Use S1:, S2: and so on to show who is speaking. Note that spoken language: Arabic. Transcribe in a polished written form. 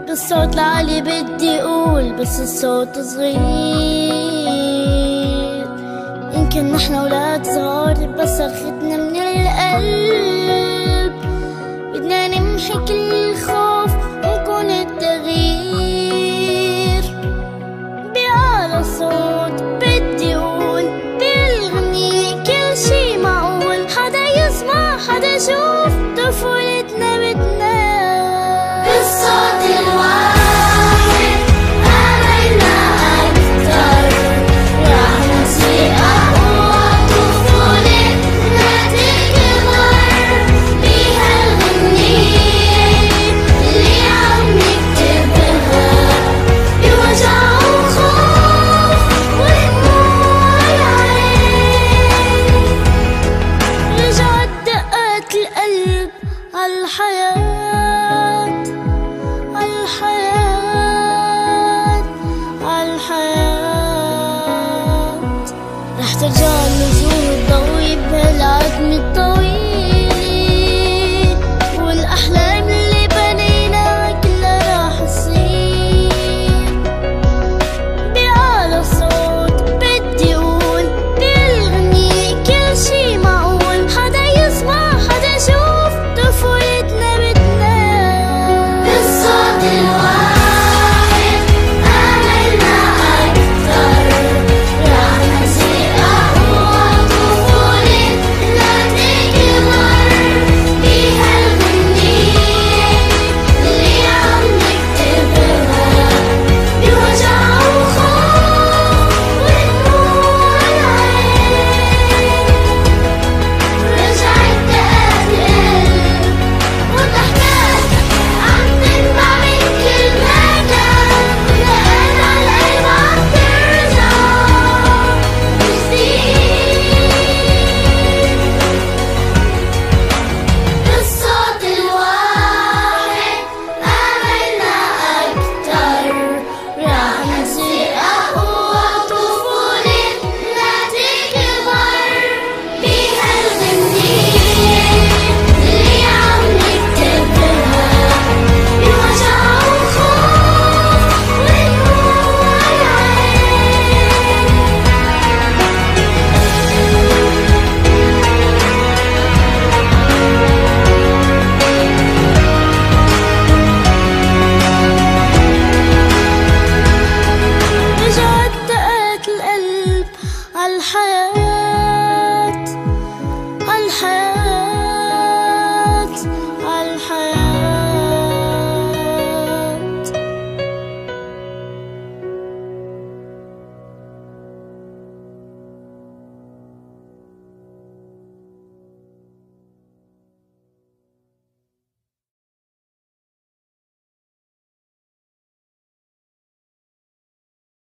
S1: بالصوت العالي بدي اقول بس الصوت صغير. يمكن نحن ولاد صغار بس صرختنا من القلب. بدنا نمحي كل الخوف ونكون التغيير. بأعلى صوت بدي اقول بالغنية كل شي معقول. حدا يسمع حدا يشوف طفولتنا بتنام بالصوت الواحد. آمنا أكتر راح نسيق أقوى طفولتنا تكبر بهالغنية اللي عم نكتبها بوجع وخوف ودموع العين. رجعت دقات القلب عالحياة عالحياة عالحياة. رح ترجع النجوم تضوي بهالعتمة